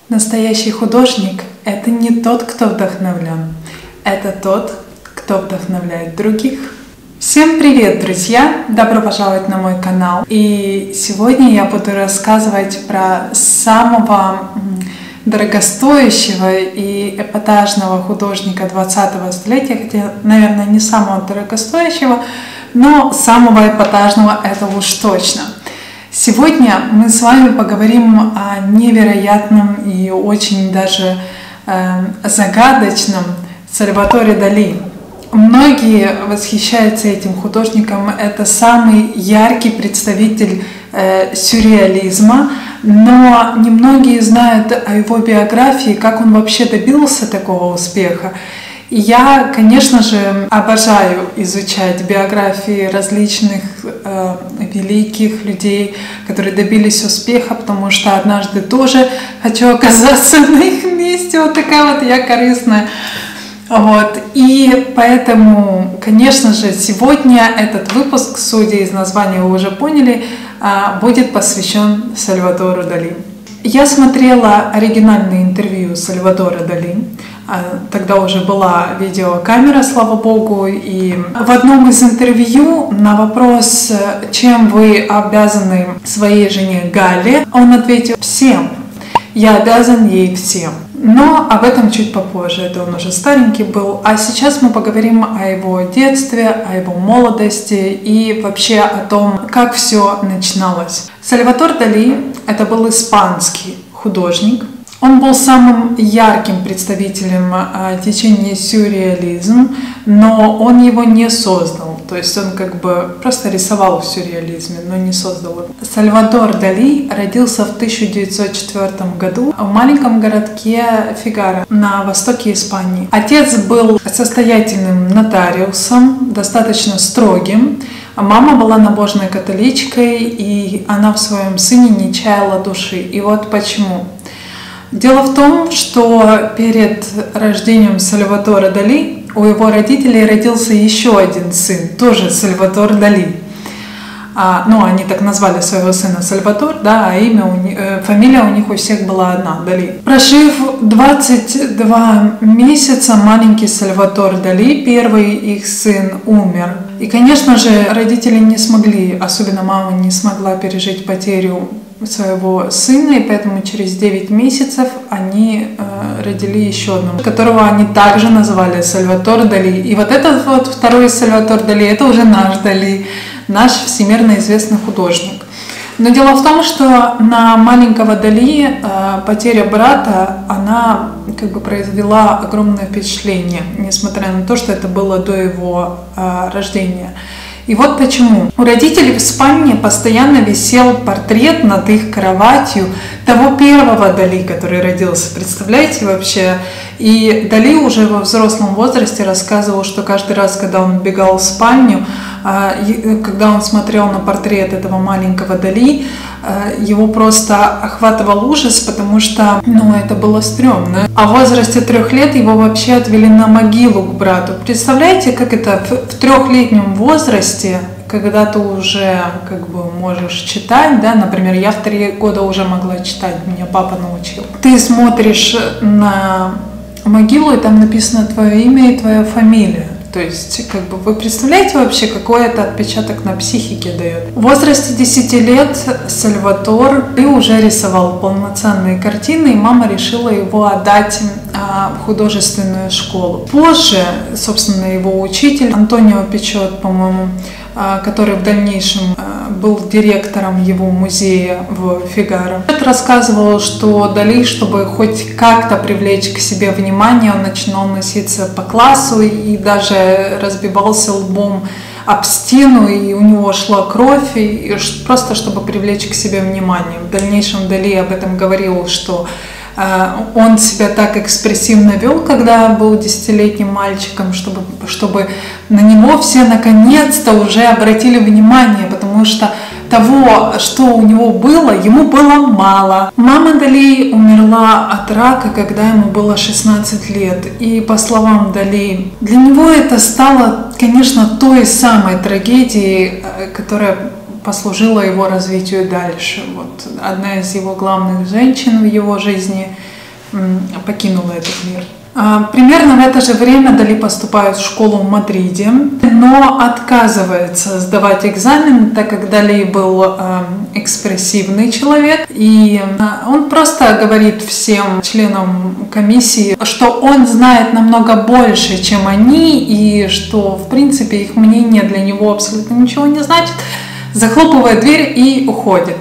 Настоящий художник – это не тот, кто вдохновлен, это тот, кто вдохновляет других. Всем привет, друзья! Добро пожаловать на мой канал. И сегодня я буду рассказывать про самого дорогостоящего и эпатажного художника 20-го столетия, хотя, наверное, не самого дорогостоящего, но самого эпатажного это уж точно. Сегодня мы с вами поговорим о невероятном и очень даже загадочном Сальваторе Дали. Многие восхищаются этим художником, это самый яркий представитель сюрреализма, но немногие знают о его биографии, как он вообще добился такого успеха. И я, конечно же, обожаю изучать биографии различных великих людей, которые добились успеха, потому что однажды тоже хочу оказаться на их месте, вот такая вот я корыстная. Вот. И поэтому, конечно же, сегодня этот выпуск, судя из названия, вы уже поняли, будет посвящен Сальватору Дали. Я смотрела оригинальное интервью Сальвадора Дали. Тогда уже была видеокамера, слава богу, и в одном из интервью на вопрос, чем вы обязаны своей жене Галле, он ответил: всем. Я обязан ей всем. Но об этом чуть попозже, это он уже старенький был. А сейчас мы поговорим о его детстве, о его молодости и вообще о том, как все начиналось. Сальватор Дали – это был испанский художник. Он был самым ярким представителем течения сюрреализм, но он его не создал. То есть он как бы просто рисовал в сюрреализме, но не создал его. Сальвадор Дали родился в 1904 году в маленьком городке Фигаро на востоке Испании. Отец был состоятельным нотариусом, достаточно строгим. Мама была набожной католичкой, и она в своем сыне не чаяла души. И вот почему. Дело в том, что перед рождением Сальватора Дали у его родителей родился еще один сын, тоже Сальватор Дали. Они так назвали своего сына Сальватор, да, а фамилия у них у всех была одна, Дали. Прожив 22 месяца, маленький Сальватор Дали, первый их сын, умер. И, конечно же, родители не смогли, особенно мама не смогла пережить потерю своего сына, и поэтому через 9 месяцев они родили еще одного, которого они также называли Сальватор Дали. И вот этот вот второй Сальватор Дали, это уже наш Дали, наш всемирно известный художник. Но дело в том, что на маленького Дали потеря брата, она как бы произвела огромное впечатление, несмотря на то, что это было до его рождения. И вот почему. У родителей в спальне постоянно висел портрет над их кроватью того первого Дали, который родился. Представляете вообще? И Дали уже во взрослом возрасте рассказывал, что каждый раз, когда он бегал в спальню, когда он смотрел на портрет этого маленького Дали, его просто охватывал ужас, потому что, это было стрёмно. А в возрасте 3 лет его вообще отвели на могилу к брату. Представляете, как это в 3-летнем возрасте, когда ты уже как бы можешь читать, да, например, я в 3 года уже могла читать, меня папа научил. Ты смотришь на могилу, и там написано твое имя и твоя фамилия. То есть, как бы, вы представляете вообще, какой это отпечаток на психике дает? В возрасте 10 лет Сальватор уже рисовал полноценные картины, и мама решила его отдать в художественную школу. Позже, собственно, его учитель Антонио Пичот, по-моему, который в дальнейшем был директором его музея в Фигаро, рассказывал, что Дали, чтобы хоть как-то привлечь к себе внимание, он начинал носиться по классу и даже разбивался лбом об стену, и у него шла кровь, и просто чтобы привлечь к себе внимание. В дальнейшем Дали об этом говорил, что он себя так экспрессивно вел, когда был 10-летним мальчиком, чтобы на него все наконец-то уже обратили внимание, потому что того, что у него было, ему было мало. Мама Дали умерла от рака, когда ему было 16 лет. И по словам Дали, для него это стало, конечно, той самой трагедией, которая послужила его развитию дальше. Вот одна из его главных женщин в его жизни покинула этот мир. Примерно в это же время Дали поступает в школу в Мадриде, но отказывается сдавать экзамен, так как Дали был экспрессивный человек, и он просто говорит всем членам комиссии, что он знает намного больше, чем они, и что, в принципе, их мнение для него абсолютно ничего не значит, захлопывает дверь и уходит.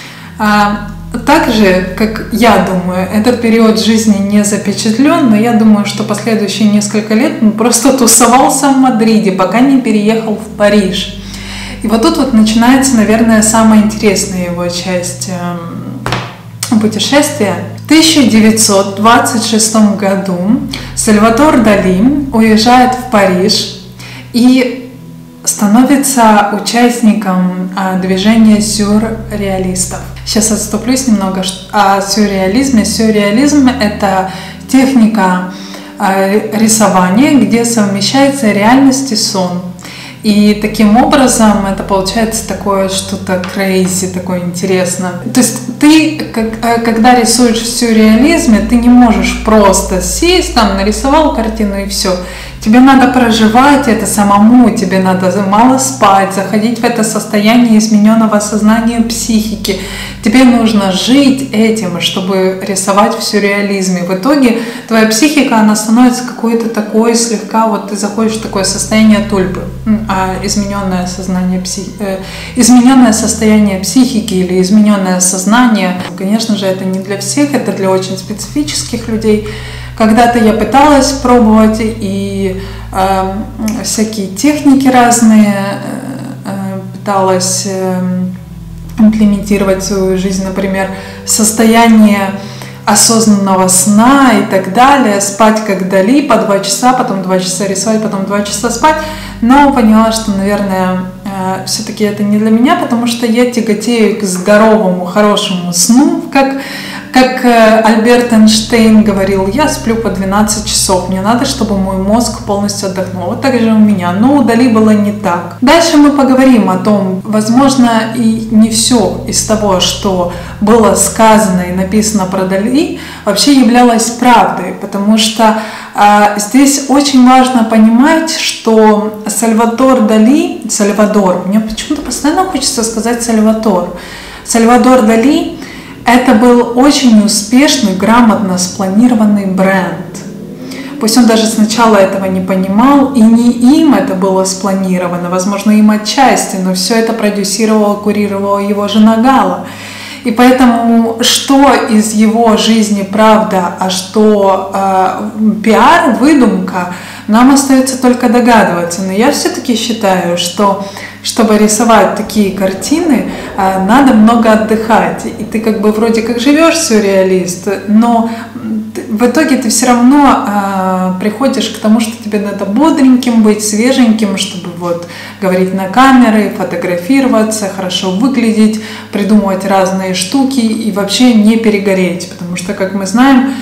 Также, как я думаю, этот период жизни не запечатлен, но я думаю, что последующие несколько лет он просто тусовался в Мадриде, пока не переехал в Париж. И вот тут вот начинается, наверное, самая интересная его часть путешествия. В 1926 году Сальвадор Дали уезжает в Париж и становится участником движения сюрреалистов. Сейчас отступлюсь немного о сюрреализме. Сюрреализм – это техника рисования, где совмещается реальность и сон. И таким образом это получается такое что-то crazy, такое интересное. То есть ты, когда рисуешь в сюрреализме, ты не можешь просто сесть, там, нарисовал картину и все. Тебе надо проживать это самому, тебе надо мало спать, заходить в это состояние измененного сознания психики. Тебе нужно жить этим, чтобы рисовать в сюрреализме. В итоге твоя психика, она становится какой-то такой слегка, вот ты заходишь в такое состояние тульпы, измененное состояние психики или измененное сознание. Конечно же, это не для всех, это для очень специфических людей. Когда-то я пыталась пробовать и всякие техники разные, пыталась имплементировать в свою жизнь, например, состояние осознанного сна и так далее, спать как Дали по 2 часа, потом 2 часа рисовать, потом 2 часа спать, но поняла, что, наверное, все-таки это не для меня, потому что я тяготею к здоровому, хорошему сну, как Альберт Эйнштейн говорил, я сплю по 12 часов, мне надо, чтобы мой мозг полностью отдохнул. Вот так же у меня, но у Дали было не так. Дальше мы поговорим о том, возможно, и не все из того, что было сказано и написано про Дали, вообще являлось правдой, потому что здесь очень важно понимать, что Сальвадор Дали, мне почему-то постоянно хочется сказать Сальвадор Дали, это был очень успешный, грамотно спланированный бренд. Пусть он даже сначала этого не понимал, и не им это было спланировано, возможно, им отчасти, но все это продюсировала, курировала его жена Гала. И поэтому, что из его жизни правда, а что пиар, выдумка, нам остается только догадываться. Но я все-таки считаю, что чтобы рисовать такие картины, надо много отдыхать. И ты как бы вроде как живешь сюрреалист, но в итоге ты все равно приходишь к тому, что тебе надо бодреньким быть, свеженьким, чтобы вот говорить на камеры, фотографироваться, хорошо выглядеть, придумывать разные штуки и вообще не перегореть. Потому что, как мы знаем,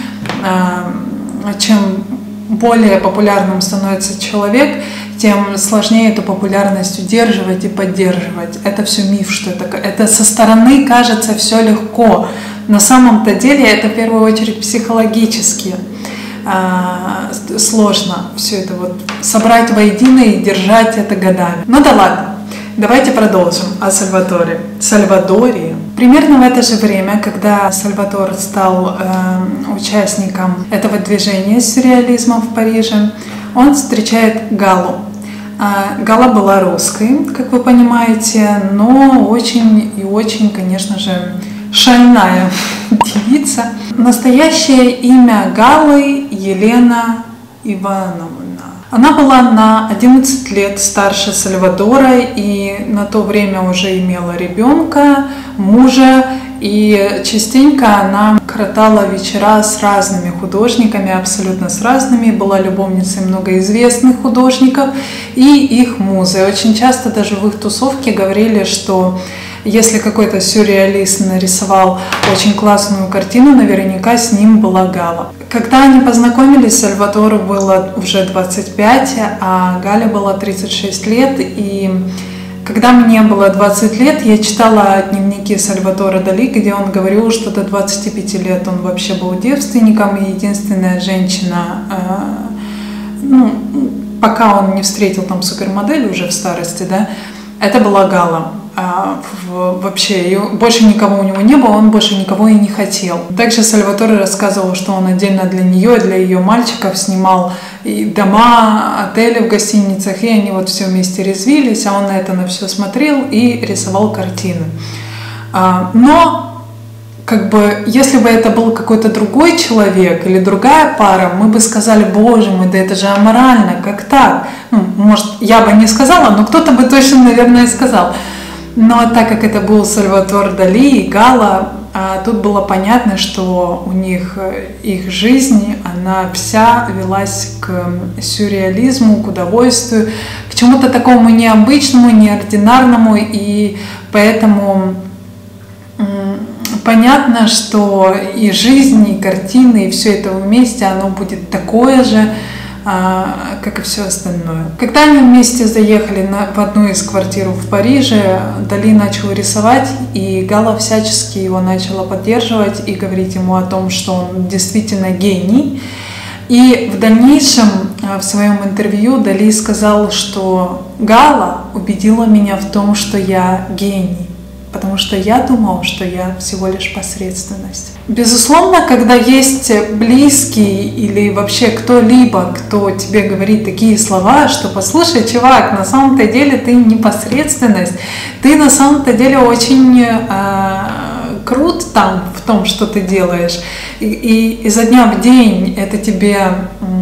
чем более популярным становится человек, тем сложнее эту популярность удерживать и поддерживать. Это все миф, что это со стороны кажется все легко. На самом-то деле это в первую очередь психологически сложно все это вот собрать воедино и держать это годами. Ну да ладно, давайте продолжим о Сальвадоре. Примерно в это же время, когда Сальвадор стал участником этого движения сюрреализма в Париже, он встречает Галу. Гала была русской, как вы понимаете, но очень и очень, конечно же, шальная девица. Настоящее имя Галы — Елена Ивановна. Она была на 11 лет старше Сальвадора и на то время уже имела ребенка, мужа, и частенько она коротала вечера с разными художниками, абсолютно с разными, была любовницей многоизвестных художников и их музой. Очень часто даже в их тусовке говорили, что если какой-то сюрреалист нарисовал очень классную картину, наверняка с ним была Гала. Когда они познакомились, Сальвадору было уже 25, а Гале было 36 лет, и Когда мне было 20 лет, я читала дневники Сальвадора Дали, где он говорил, что до 25 лет он вообще был девственником, и единственная женщина, пока он не встретил там супермодель уже в старости, да, это была Гала. Вообще, больше никого у него не было, он больше никого и не хотел. Также Сальваторе рассказывал, что он отдельно для нее, для ее мальчиков снимал и дома, отели в гостиницах, и они вот все вместе резвились, а он на все смотрел и рисовал картины. Но если бы это был какой-то другой человек или другая пара, мы бы сказали: боже мой, да это же аморально, как так? Может, я бы не сказала, но кто-то бы точно, наверное, сказал. Но так как это был Сальвадор Дали и Гала, тут было понятно, что у них их жизнь, она вся велась к сюрреализму, к удовольствию, к чему-то такому необычному, неординарному, и поэтому понятно, что и жизнь, и картины, и все это вместе, оно будет такое же, как и все остальное. Когда они вместе заехали в одну из квартир в Париже, Дали начал рисовать, и Гала всячески его начала поддерживать и говорить ему о том, что он действительно гений. И в дальнейшем в своем интервью Дали сказал, что Гала убедила меня в том, что я гений, потому что я думал, что я всего лишь посредственность. Безусловно, когда есть близкий или вообще кто-либо, кто тебе говорит такие слова, что послушай, чувак, на самом-то деле ты не посредственность, ты на самом-то деле очень крут там в том, что ты делаешь. И изо дня в день это тебе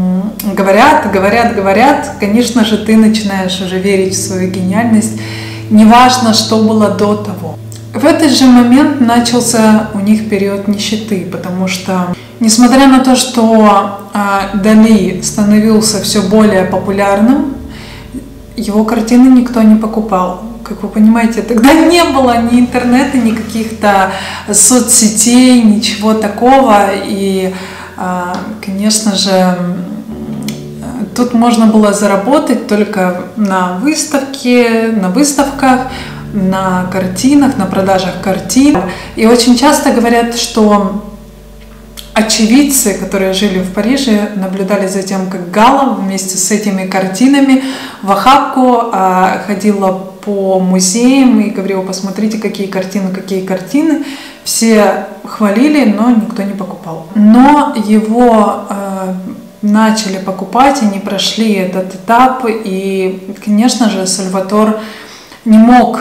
говорят, конечно же, ты начинаешь уже верить в свою гениальность, неважно, что было до того. В этот же момент начался у них период нищеты, потому что, несмотря на то, что Дали становился все более популярным, его картины никто не покупал. Как вы понимаете, тогда не было ни интернета, ни каких-то соцсетей, ничего такого. И, конечно же, тут можно было заработать только на выставках, на картинах, на продажах картин. И очень часто говорят, что очевидцы, которые жили в Париже, наблюдали за тем, как Гала вместе с этими картинами в охапку ходила по музеям и говорила: посмотрите, какие картины. Все хвалили, но никто не покупал. Но его начали покупать, они прошли этот этап, и, конечно же, Сальвадор не мог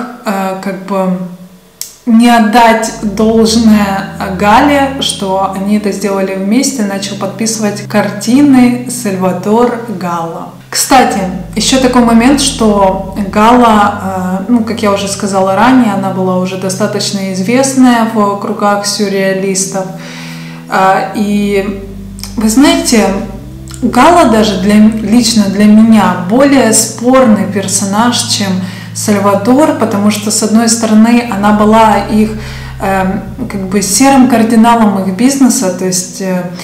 не отдать должное Гале, что они это сделали вместе, начал подписывать картины Сальвадор Гала. Кстати, еще такой момент, что Гала, как я уже сказала ранее, она была уже достаточно известная в кругах сюрреалистов. И вы знаете, Гала даже лично для меня более спорный персонаж, чем Сальвадор, потому что, с одной стороны, она была их серым кардиналом их бизнеса, то есть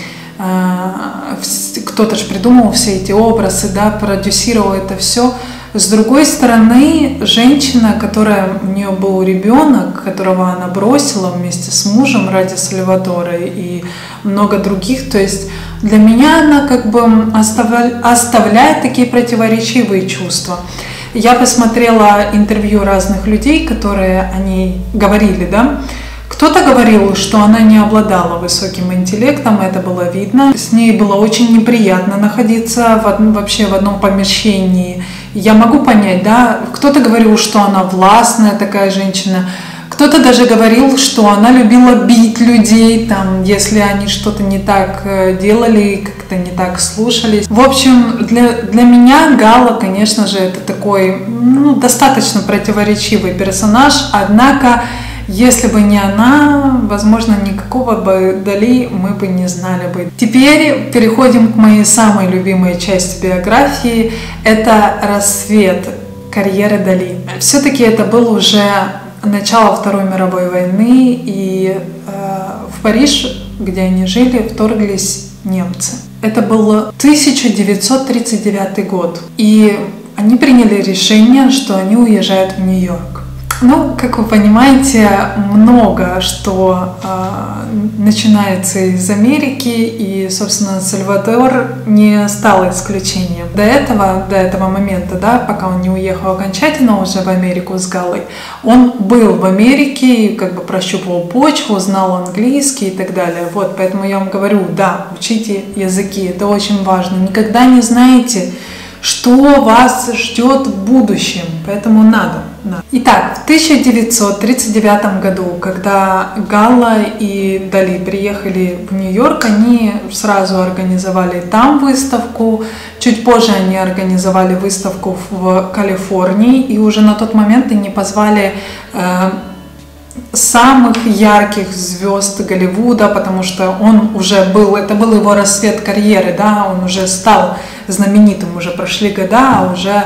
кто-то же придумал все эти образы, да, продюсировал это все. С другой стороны, женщина, у нее был ребенок, которого она бросила вместе с мужем ради Сальвадора и много других, то есть для меня она оставляет такие противоречивые чувства. Я посмотрела интервью разных людей, которые о ней говорили, да. Кто-то говорил, что она не обладала высоким интеллектом, это было видно. С ней было очень неприятно находиться вообще в одном помещении. Я могу понять, да. Кто-то говорил, что она властная такая женщина. Кто-то даже говорил, что она любила бить людей, если они что-то не так делали, как-то не так слушались. В общем, для меня Гала, конечно же, это такой достаточно противоречивый персонаж, однако, если бы не она, возможно, никакого бы Дали мы бы не знали бы. Теперь переходим к моей самой любимой части биографии. Это рассвет карьеры Дали. Все-таки это был уже начало Второй мировой войны, и в Париж, где они жили, вторглись немцы. Это был 1939 год. И они приняли решение, что они уезжают в Нью-Йорк. Ну, как вы понимаете, много что начинается из Америки, и, собственно, Сальвадор не стал исключением. До этого момента, да, пока он не уехал окончательно уже в Америку с Галой, он был в Америке и как бы прощупывал почву, знал английский и так далее. Вот, поэтому я вам говорю, да, учите языки, это очень важно. Никогда не знаете, что вас ждет в будущем, поэтому надо. Итак, в 1939 году, когда Гала и Дали приехали в Нью-Йорк, они сразу организовали там выставку. Чуть позже они организовали выставку в Калифорнии, и уже на тот момент они позвали самых ярких звезд Голливуда, потому что он уже был, это был его расцвет карьеры, да, он уже стал знаменитым, уже прошли года, а уже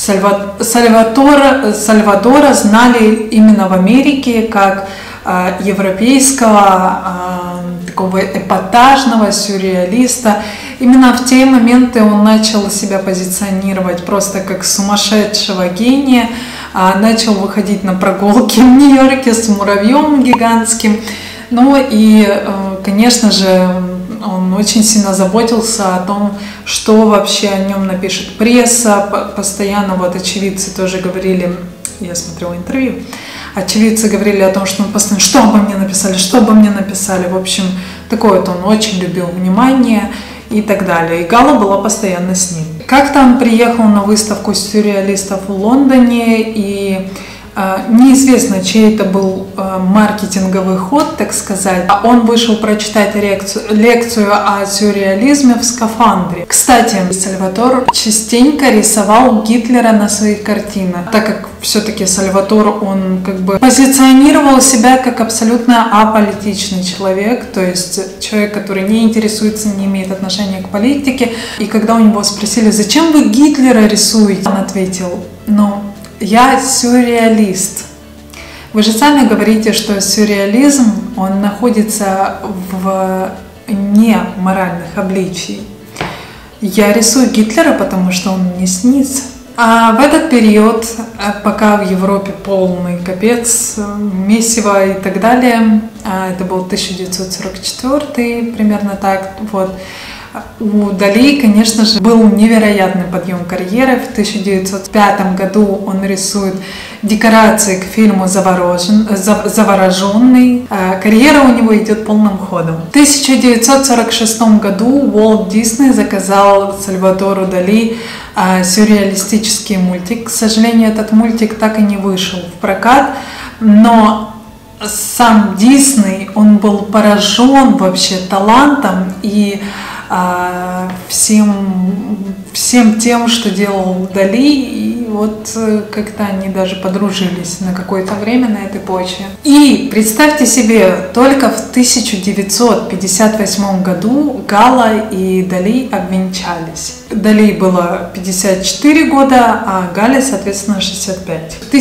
Сальвадора знали именно в Америке как европейского такого эпатажного сюрреалиста. Именно в те моменты он начал себя позиционировать просто как сумасшедшего гения, начал выходить на прогулки в Нью-Йорке с муравьем гигантским. Ну и, конечно же, он очень сильно заботился о том, что вообще о нем напишет пресса. Постоянно вот очевидцы тоже говорили, я смотрела интервью, очевидцы говорили о том, что он постоянно, что обо мне написали, что обо мне написали. В общем, такое вот он очень любил внимание и так далее. И Гала была постоянно с ним. Как-то он приехал на выставку сюрреалистов в Лондоне, и неизвестно, чей это был маркетинговый ход, так сказать. Он вышел прочитать лекцию о сюрреализме в скафандре. Кстати, Сальвадор частенько рисовал Гитлера на своих картинах, так как все-таки Сальвадор, он как бы позиционировал себя как абсолютно аполитичный человек, то есть человек, который не интересуется, не имеет отношения к политике. И когда у него спросили, зачем вы Гитлера рисуете, он ответил, я сюрреалист. Вы же сами говорите, что сюрреализм, он находится в неморальных обличий. Я рисую Гитлера, потому что он мне снится. А в этот период, пока в Европе полный капец, месиво и так далее, это был 1944, примерно так, вот, у Дали, конечно же, был невероятный подъем карьеры. В 1905 году он рисует декорации к фильму «Завороженный». Карьера у него идет полным ходом. В 1946 году Уолт Дисней заказал Сальвадору Дали сюрреалистический мультик. К сожалению, этот мультик так и не вышел в прокат, но сам Дисней, он был поражен вообще талантом и всем тем, что делал Дали, и вот как-то они даже подружились на какое-то время на этой почве. И представьте себе, только в 1958 году Гала и Дали обвенчались. Дали было 54 года, а Гале, соответственно, 65. В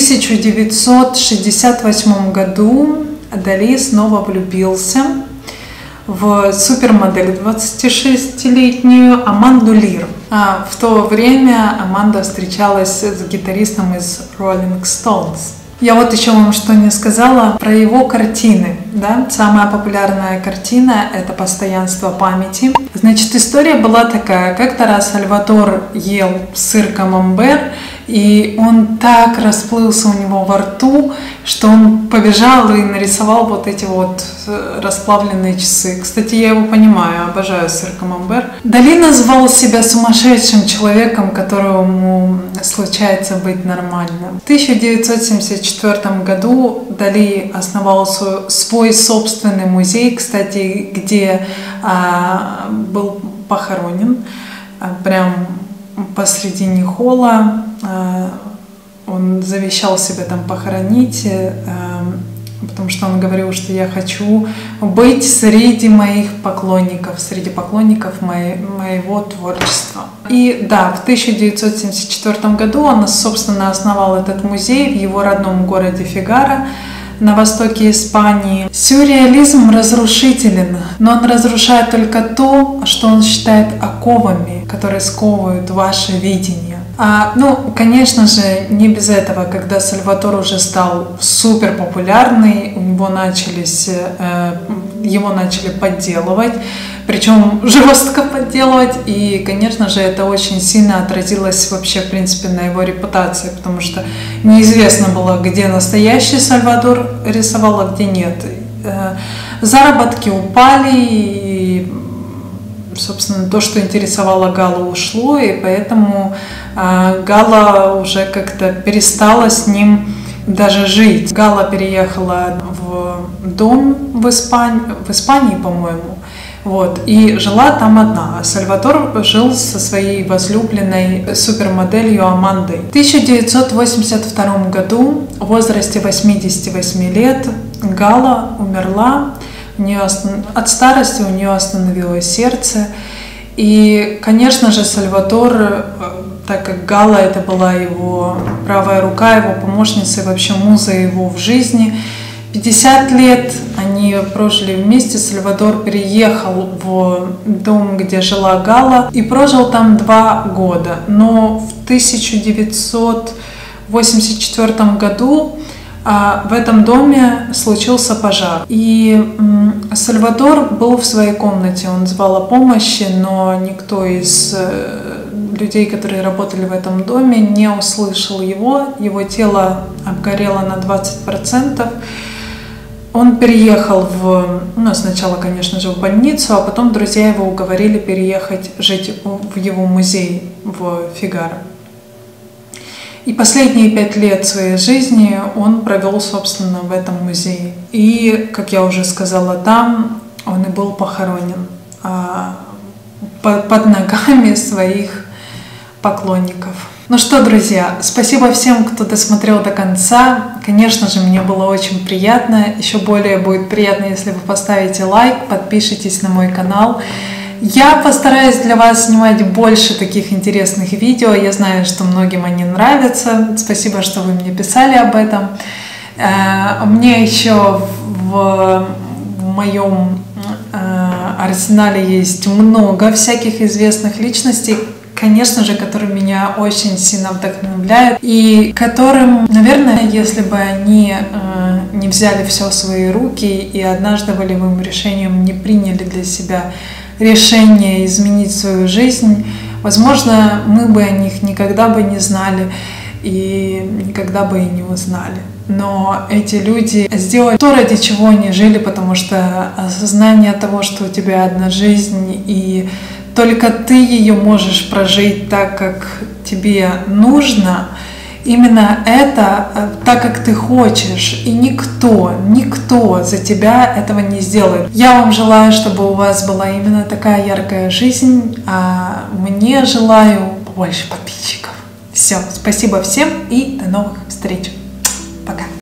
1968 году Дали снова влюбился в супермодель 26-летнюю Аманду Лир. В то время Аманда встречалась с гитаристом из Rolling Stones. Я вот еще вам что не сказала про его картины. Да? Самая популярная картина – это «Постоянство памяти». Значит, история была такая. Как-то раз Сальвадор ел сыр камамбер, и он так расплылся у него во рту, что он побежал и нарисовал вот эти вот расплавленные часы. Кстати, я его понимаю, обожаю сыр камамбер. Дали назвал себя сумасшедшим человеком, которому случается быть нормальным. В 1974 году Дали основал свой собственный музей, кстати, где был похоронен прям посредине холла. Он завещал себя там похоронить, потому что он говорил, что я хочу быть среди моих поклонников, среди поклонников моего творчества. И да, в 1974 году он, собственно, основал этот музей в его родном городе Фигаро на востоке Испании. Сюрреализм разрушителен, но он разрушает только то, что он считает оковами, которые сковывают ваше видение. Ну, конечно же, не без этого, когда Сальвадор уже стал супер популярный, его начали подделывать, причем жестко подделывать, и, конечно же, это очень сильно отразилось вообще, в принципе, на его репутации, потому что неизвестно было, где настоящий Сальвадор рисовал, а где нет. Заработки упали, и, собственно, то, что интересовало Галу, ушло, и поэтому Гала уже как-то перестала с ним даже жить. Гала переехала в дом в Испании, по-моему, вот, и жила там одна. А Сальвадор жил со своей возлюбленной супермоделью Амандой. В 1982 году в возрасте 88 лет Гала умерла. От старости у нее остановилось сердце. И, конечно же, Сальвадор, так как Гала это была его правая рука, его помощница и вообще муза его в жизни, 50 лет они прожили вместе. Сальвадор переехал в дом, где жила Гала, и прожил там 2 года. Но в 1984 году в этом доме случился пожар. И Сальвадор был в своей комнате, он звал о помощи, но никто из людей, которые работали в этом доме, не услышал его. Его тело обгорело на 20%. Он переехал сначала, конечно же, в больницу, а потом друзья его уговорили переехать жить в его музей в Фигаро. И последние 5 лет своей жизни он провел, собственно, в этом музее. И, как я уже сказала, там он и был похоронен под ногами своих поклонников. Ну что, друзья, спасибо всем, кто досмотрел до конца. Конечно же, мне было очень приятно. Еще более будет приятно, если вы поставите лайк, подпишитесь на мой канал. Я постараюсь для вас снимать больше таких интересных видео. Я знаю, что многим они нравятся. Спасибо, что вы мне писали об этом. У меня еще в моем арсенале есть много всяких известных личностей, конечно же, которые меня очень сильно вдохновляют и которым, наверное, если бы они не взяли все в свои руки и однажды волевым решением не приняли для себя решение изменить свою жизнь, возможно, мы бы о них никогда бы не знали и никогда бы и не узнали. Но эти люди сделали то, ради чего они жили, потому что осознание того, что у тебя одна жизнь, и только ты ее можешь прожить так, как тебе нужно, именно это так, как ты хочешь, и никто за тебя этого не сделает. Я вам желаю, чтобы у вас была именно такая яркая жизнь, а мне желаю больше подписчиков. Все, спасибо всем и до новых встреч. Пока.